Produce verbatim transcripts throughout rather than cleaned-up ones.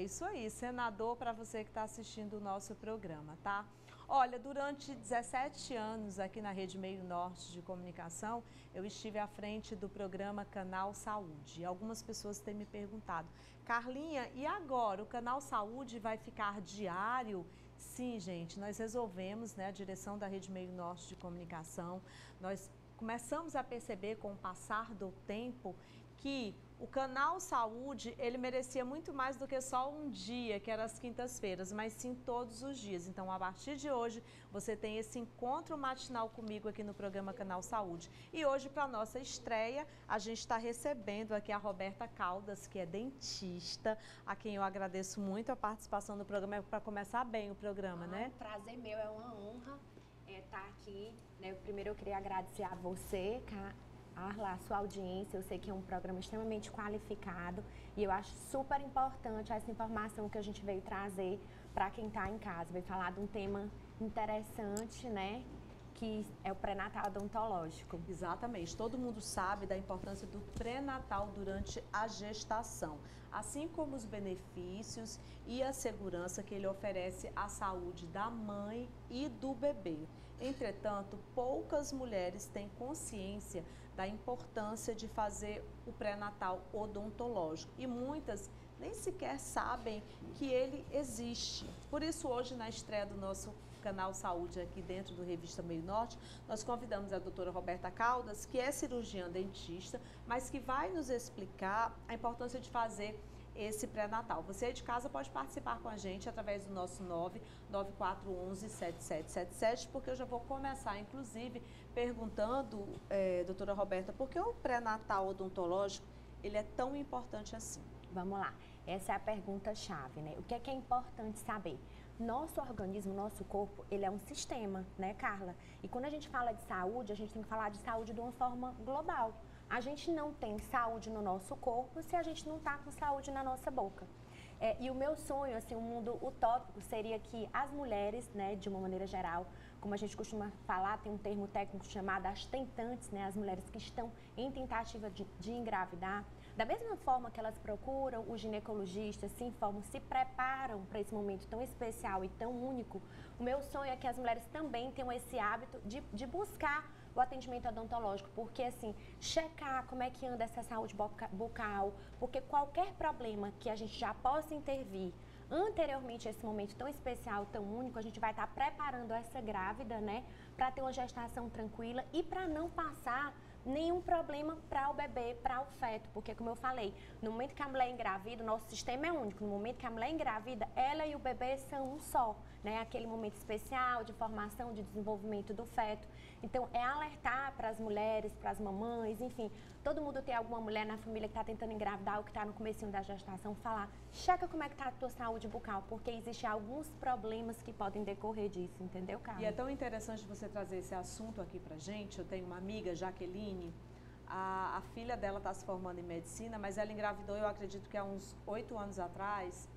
isso aí, senador, para você que está assistindo o nosso programa, tá? Olha, durante dezessete anos aqui na Rede Meio Norte de Comunicação, eu estive à frente do programa Canal Saúde. Algumas pessoas têm me perguntado, Carlinha, e agora o Canal Saúde vai ficar diário? Sim, gente, nós resolvemos, né, a direção da Rede Meio Norte de Comunicação, nós começamos a perceber com o passar do tempo que o Canal Saúde, ele merecia muito mais do que só um dia, que era as quintas-feiras, mas sim todos os dias. Então, a partir de hoje, você tem esse encontro matinal comigo aqui no programa Canal Saúde. E hoje, para nossa estreia, a gente está recebendo aqui a Roberta Caldas, que é dentista, a quem eu agradeço muito a participação no programa, para começar bem o programa, ah, né? Um prazer meu, é uma honra estar é, aqui. Né? Primeiro, eu queria agradecer a você, Carla, a sua audiência. Eu sei que é um programa extremamente qualificado e eu acho super importante essa informação que a gente veio trazer para quem está em casa. Veio falar de um tema interessante, né? Que é o pré-natal odontológico. Exatamente, todo mundo sabe da importância do pré-natal durante a gestação, assim como os benefícios e a segurança que ele oferece à saúde da mãe e do bebê. Entretanto, poucas mulheres têm consciência da importância de fazer o pré-natal odontológico e muitas nem sequer sabem que ele existe. Por isso, hoje, na estreia do nosso Canal Saúde aqui dentro do Revista Meio Norte, nós convidamos a doutora Roberta Caldas, que é cirurgiã dentista, mas que vai nos explicar a importância de fazer esse pré-natal. Você de casa pode participar com a gente através do nosso nove nove quatro um um sete sete sete sete, porque eu já vou começar, inclusive, perguntando, é, doutora Roberta, por que o pré-natal odontológico ele é tão importante assim? Vamos lá, essa é a pergunta-chave, né? O que é que é importante saber? Nosso organismo, nosso corpo, ele é um sistema, né, Carla? E quando a gente fala de saúde, a gente tem que falar de saúde de uma forma global. A gente não tem saúde no nosso corpo se a gente não está com saúde na nossa boca. É, e o meu sonho, assim, um mundo utópico seria que as mulheres, né, de uma maneira geral, como a gente costuma falar, tem um termo técnico chamado as tentantes, né, as mulheres que estão em tentativa de, de engravidar, da mesma forma que elas procuram o ginecologista, se informam, se preparam para esse momento tão especial e tão único, o meu sonho é que as mulheres também tenham esse hábito de, de buscar o atendimento odontológico, porque assim, checar como é que anda essa saúde bucal, porque qualquer problema que a gente já possa intervir anteriormente a esse momento tão especial, tão único, a gente vai estar preparando essa grávida, né, para ter uma gestação tranquila e para não passar nenhum problema para o bebê, para o feto, porque como eu falei, no momento que a mulher engravida, o nosso sistema é único, no momento que a mulher engravida, ela e o bebê são um só, né, aquele momento especial de formação, de desenvolvimento do feto. Então, é alertar para as mulheres, para as mamães, enfim, todo mundo tem alguma mulher na família que está tentando engravidar ou que está no comecinho da gestação, falar, checa como é que está a tua saúde bucal, porque existem alguns problemas que podem decorrer disso, entendeu, Carla? E é tão interessante você trazer esse assunto aqui pra gente. Eu tenho uma amiga, Jaqueline, a, a filha dela está se formando em medicina, mas ela engravidou, eu acredito que há uns oito anos atrás,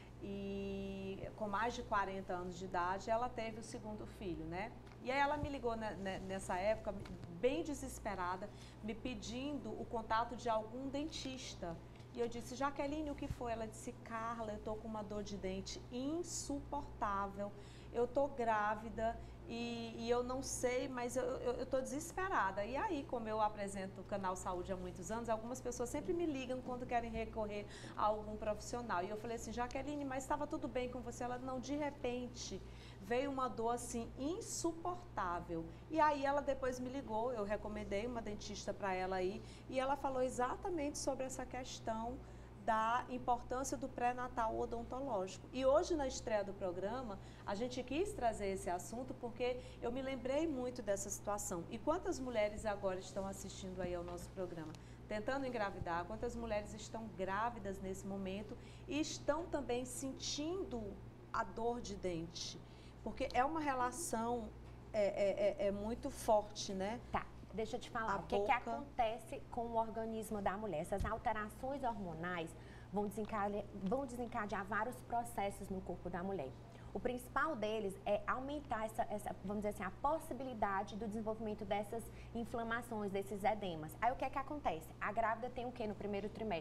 e com mais de quarenta anos de idade, ela teve o segundo filho, né? E aí ela me ligou nessa época, bem desesperada, me pedindo o contato de algum dentista. E eu disse, Jaqueline, o que foi? Ela disse, Carla, eu tô com uma dor de dente insuportável, eu tô grávida e, e eu não sei, mas eu, eu, eu tô desesperada. E aí, como eu apresento o Canal Saúde há muitos anos, algumas pessoas sempre me ligam quando querem recorrer a algum profissional. E eu falei assim, Jaqueline, mas estava tudo bem com você? Ela, não, de repente, veio uma dor assim insuportável. E aí ela depois me ligou, eu recomendei uma dentista para ela aí, e ela falou exatamente sobre essa questão da importância do pré-natal odontológico. E hoje, na estreia do programa, a gente quis trazer esse assunto porque eu me lembrei muito dessa situação. E quantas mulheres agora estão assistindo aí ao nosso programa, tentando engravidar, quantas mulheres estão grávidas nesse momento e estão também sentindo a dor de dente? Porque é uma relação é, é, é muito forte, né? Tá. Deixa eu te falar, A o que, boca... que acontece com o organismo da mulher? Essas alterações hormonais vão desencadear, vão desencadear vários processos no corpo da mulher. O principal deles é aumentar essa, essa, vamos dizer assim, a possibilidade do desenvolvimento dessas inflamações, desses edemas. Aí o que é que acontece? A grávida tem o quê no primeiro trimestre?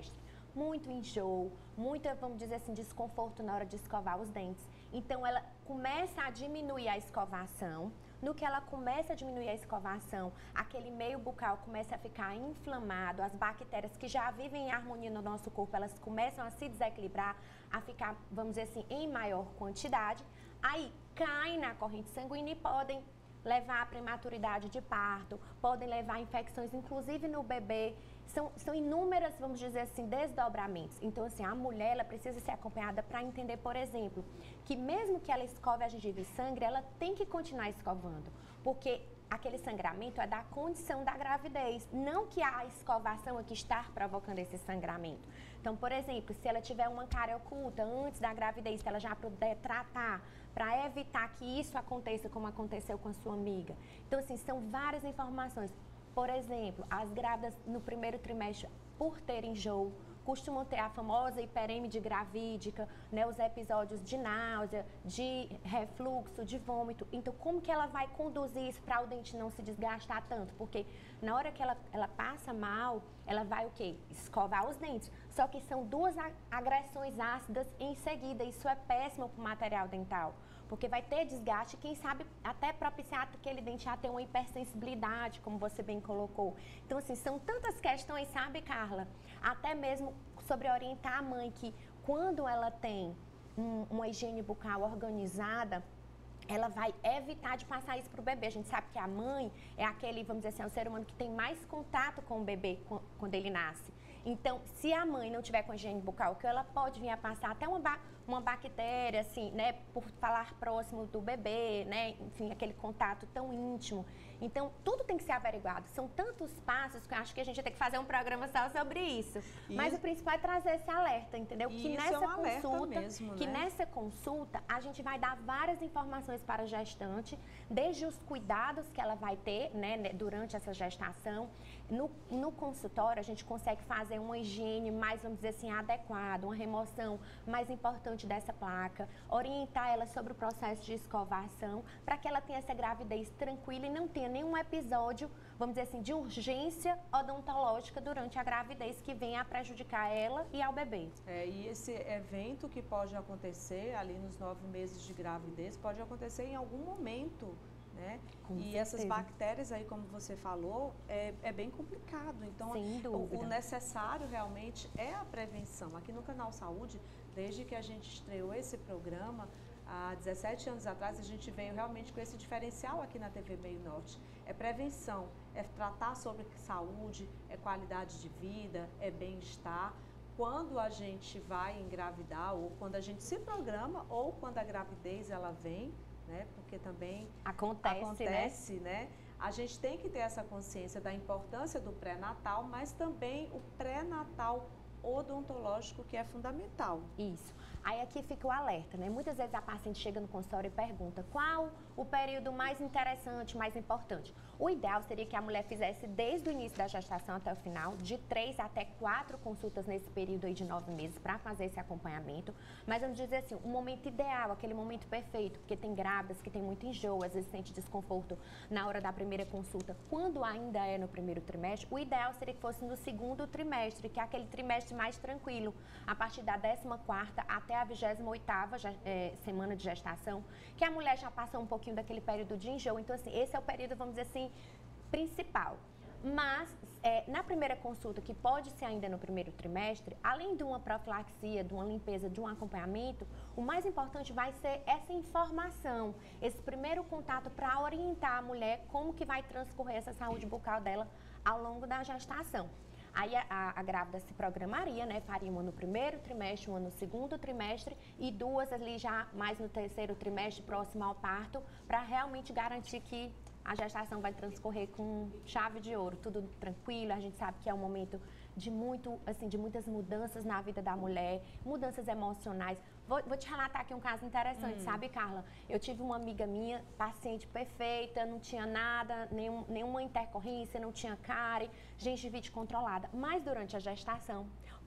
muito enjoo, muita, vamos dizer assim, desconforto na hora de escovar os dentes. Então, ela começa a diminuir a escovação. No que ela começa a diminuir a escovação, aquele meio bucal começa a ficar inflamado, as bactérias que já vivem em harmonia no nosso corpo, elas começam a se desequilibrar, a ficar, vamos dizer assim, em maior quantidade. Aí, caem na corrente sanguínea e podem levar à prematuridade de parto, podem levar a infecções, inclusive no bebê. São, são inúmeras, vamos dizer assim, desdobramentos. Então, assim, a mulher, ela precisa ser acompanhada para entender, por exemplo, que mesmo que ela escove a gengiva e sangre, ela tem que continuar escovando, porque aquele sangramento é da condição da gravidez, não que a escovação é que está provocando esse sangramento. Então, por exemplo, se ela tiver uma cárie oculta antes da gravidez, se ela já puder tratar para evitar que isso aconteça como aconteceu com a sua amiga. Então, assim, são várias informações. Por exemplo, as grávidas no primeiro trimestre, por terem enjoo, costumam ter a famosa hiperêmide gravídica, né, os episódios de náusea, de refluxo, de vômito. Então, como que ela vai conduzir isso para o dente não se desgastar tanto? Porque na hora que ela, ela passa mal, ela vai o quê? Escovar os dentes. Só que são duas agressões ácidas em seguida. Isso é péssimo para o material dental. Porque vai ter desgaste, quem sabe até propiciar aquele dente a ter uma hipersensibilidade, como você bem colocou. Então, assim, são tantas questões, sabe, Carla? Até mesmo sobre orientar a mãe que quando ela tem um, uma higiene bucal organizada, ela vai evitar de passar isso para o bebê. A gente sabe que a mãe é aquele, vamos dizer assim, é o ser humano que tem mais contato com o bebê quando ele nasce. Então, se a mãe não tiver com higiene bucal, que ela pode vir a passar até uma, ba uma bactéria, assim, né, por falar próximo do bebê, né, enfim, aquele contato tão íntimo. Então, tudo tem que ser averiguado. São tantos passos que eu acho que a gente tem que fazer um programa só sobre isso. isso. Mas o principal é trazer esse alerta, entendeu? Que nessa é um consulta, mesmo, que né? nessa consulta a gente vai dar várias informações para a gestante, desde os cuidados que ela vai ter, né, durante essa gestação. No, no consultório, a gente consegue fazer uma higiene mais, vamos dizer assim, adequada, uma remoção mais importante dessa placa, orientar ela sobre o processo de escovação, para que ela tenha essa gravidez tranquila e não tenha nenhum episódio, vamos dizer assim, de urgência odontológica durante a gravidez que venha a prejudicar ela e ao bebê. É, e esse evento que pode acontecer ali nos nove meses de gravidez, pode acontecer em algum momento, né? Com e certeza. Essas bactérias aí, como você falou, é, é bem complicado. Então, o, o necessário realmente é a prevenção. Aqui no Canal Saúde, desde que a gente estreou esse programa, há dezessete anos atrás, a gente veio realmente com esse diferencial aqui na T V Meio Norte. É prevenção, é tratar sobre saúde, é qualidade de vida, é bem-estar. Quando a gente vai engravidar, ou quando a gente se programa, ou quando a gravidez ela vem, né? Porque também acontece, acontece né? né? A gente tem que ter essa consciência da importância do pré-natal, mas também o pré-natal odontológico, que é fundamental. Isso. Aí aqui fica o alerta, né? Muitas vezes a paciente chega no consultório e pergunta qual o período mais interessante, mais importante. O ideal seria que a mulher fizesse desde o início da gestação até o final, de três até quatro consultas nesse período aí de nove meses para fazer esse acompanhamento. Mas vamos dizer assim, o momento ideal, aquele momento perfeito, porque tem grávidas que tem muito enjoo, às vezes sente desconforto na hora da primeira consulta, quando ainda é no primeiro trimestre, o ideal seria que fosse no segundo trimestre, que é aquele trimestre mais tranquilo, a partir da décima quarta até a vigésima oitava é, semana de gestação, que a mulher já passa um pouquinho daquele período de enjoo. Então, assim, esse é o período, vamos dizer assim, principal. Mas, é, na primeira consulta, que pode ser ainda no primeiro trimestre, além de uma profilaxia, de uma limpeza, de um acompanhamento, o mais importante vai ser essa informação, esse primeiro contato para orientar a mulher como que vai transcorrer essa saúde bucal dela ao longo da gestação. Aí a, a, a grávida se programaria, né? Faria uma no primeiro trimestre, uma no segundo trimestre e duas ali já mais no terceiro trimestre, próximo ao parto, para realmente garantir que a gestação vai transcorrer com chave de ouro, tudo tranquilo. A gente sabe que é um momento de, muito, assim, de muitas mudanças na vida da mulher, mudanças emocionais. Vou, vou te relatar aqui um caso interessante, hum. sabe, Carla? Eu tive uma amiga minha, paciente perfeita, não tinha nada, nenhum, nenhuma intercorrência, não tinha cárie, gengivite controlada. Mas durante a gestação,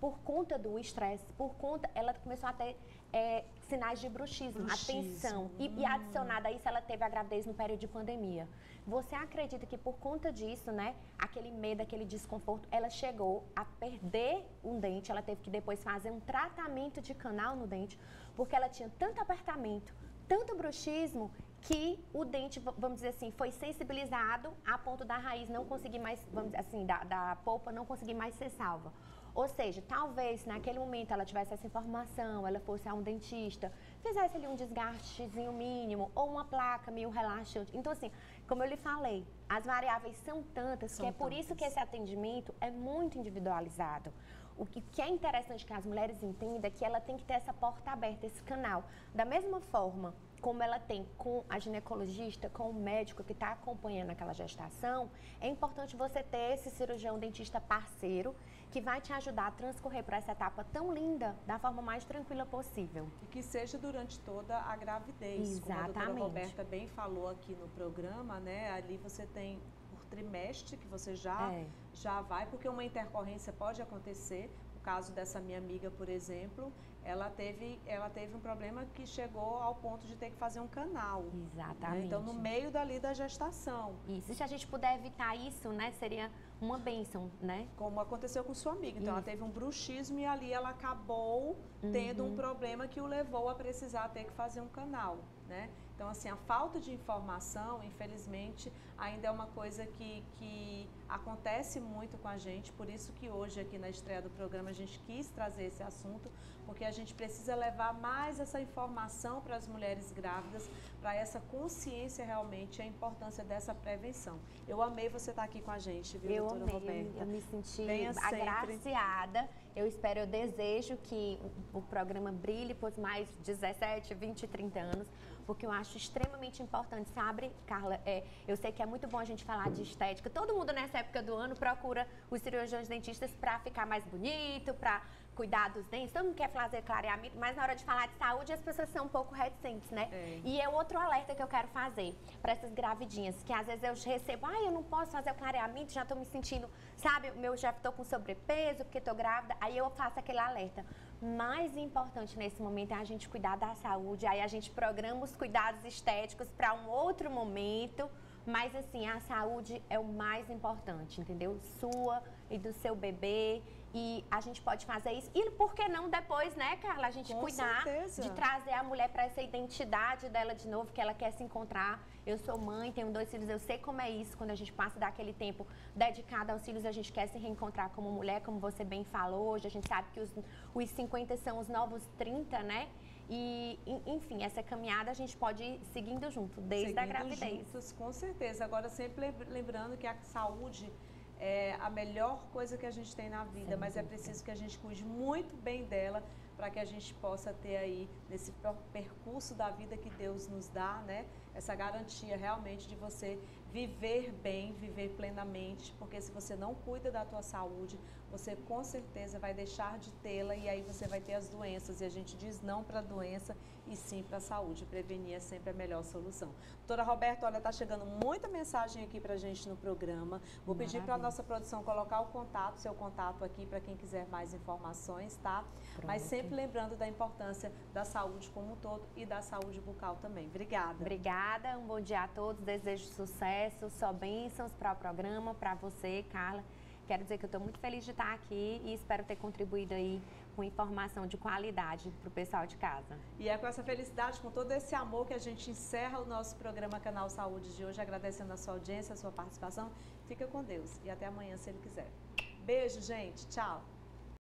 por conta do estresse, por conta, ela começou a ter é, sinais de bruxismo, Bruxismo. atenção. Hum. E, e adicionada a isso, ela teve a gravidez no período de pandemia. Você acredita que por conta disso, né, aquele medo, aquele desconforto, ela chegou a perder um dente, ela teve que depois fazer um tratamento de canal no dente, porque ela tinha tanto apertamento, tanto bruxismo, que o dente, vamos dizer assim, foi sensibilizado a ponto da raiz não conseguir mais, vamos dizer assim, da, da polpa não conseguir mais ser salva. Ou seja, talvez naquele momento ela tivesse essa informação, ela fosse a um dentista, fizesse ali um desgastezinho mínimo ou uma placa meio relaxante. Então, assim, como eu lhe falei, as variáveis são tantas São que é por tantas. isso que esse atendimento é muito individualizado. O que, que é interessante que as mulheres entendam é que ela tem que ter essa porta aberta, esse canal. Da mesma forma como ela tem com a ginecologista, com o médico que está acompanhando aquela gestação, é importante você ter esse cirurgião dentista parceiro que vai te ajudar a transcorrer por essa etapa tão linda da forma mais tranquila possível. E que seja durante toda a gravidez. Exatamente. Como a doutora Roberta bem falou aqui no programa, né? Ali você tem por trimestre que você já, É. já vai, porque uma intercorrência pode acontecer. No caso dessa minha amiga, por exemplo, ela teve, ela teve um problema que chegou ao ponto de ter que fazer um canal. Exatamente. Né? Então, no meio dali da gestação. Isso, e se a gente puder evitar isso, né, seria uma bênção, né? Como aconteceu com sua amiga. Então, Isso. ela teve um bruxismo e ali ela acabou tendo Uhum. um problema que o levou a precisar ter que fazer um canal, né? Então, assim, a falta de informação, infelizmente, ainda é uma coisa que, que acontece muito com a gente. Por isso que hoje, aqui na estreia do programa, a gente quis trazer esse assunto, porque a gente precisa levar mais essa informação para as mulheres grávidas, para essa consciência realmente, a importância dessa prevenção. Eu amei você estar aqui com a gente, viu, Eu doutora amei, Roberta? eu, eu me senti Venha sempre. agraciada. Eu espero, eu desejo que o, o programa brilhe por mais dezessete, vinte, trinta anos, porque eu acho extremamente importante, sabe, Carla? É, eu sei que é muito bom a gente falar de estética. Todo mundo nessa época do ano procura os cirurgiões dentistas para ficar mais bonito, para cuidar dos dentes. Todo mundo quer fazer clareamento, mas na hora de falar de saúde as pessoas são um pouco reticentes, né? É. E é outro alerta que eu quero fazer para essas gravidinhas, que às vezes eu recebo, ah, eu não posso fazer o clareamento, já tô me sentindo, sabe, meu já tô com sobrepeso porque tô grávida. Aí eu faço aquele alerta. Mais importante nesse momento é a gente cuidar da saúde, aí a gente programa os cuidados estéticos para um outro momento, mas assim, a saúde é o mais importante, entendeu? Sua e do seu bebê. E a gente pode fazer isso. E por que não depois, né, Carla? A gente Com cuidar certeza. de trazer a mulher para essa identidade dela de novo, que ela quer se encontrar. Eu sou mãe, tenho dois filhos, eu sei como é isso. Quando a gente passa daquele tempo dedicado aos filhos, a gente quer se reencontrar como mulher, como você bem falou. Hoje a gente sabe que os, os cinquenta são os novos trinta, né? E, enfim, essa caminhada a gente pode ir seguindo junto, desde Seguindo a gravidez. juntos, com certeza. Agora, sempre lembrando que a saúde é a melhor coisa que a gente tem na vida, Sem mas é dúvida. preciso que a gente cuide muito bem dela para que a gente possa ter aí, nesse percurso da vida que Deus nos dá, né? Essa garantia realmente de você viver bem, viver plenamente, porque se você não cuida da tua saúde, você com certeza vai deixar de tê-la e aí você vai ter as doenças. E a gente diz não para a doença e sim para a saúde. Prevenir é sempre a melhor solução. Doutora Roberta, olha, tá chegando muita mensagem aqui pra gente no programa. Vou pedir para a nossa produção colocar o contato, seu contato aqui para quem quiser mais informações, tá? Pronto. Mas sempre lembrando da importância da saúde como um todo e da saúde bucal também. Obrigada. Obrigada, um bom dia a todos, desejo sucesso, só bênçãos para o programa, para você, Carla. Quero dizer que eu estou muito feliz de estar aqui e espero ter contribuído aí com informação de qualidade para o pessoal de casa. E é com essa felicidade, com todo esse amor que a gente encerra o nosso programa Canal Saúde de hoje, agradecendo a sua audiência, a sua participação. Fica com Deus e até amanhã, se Ele quiser. Beijo, gente. Tchau.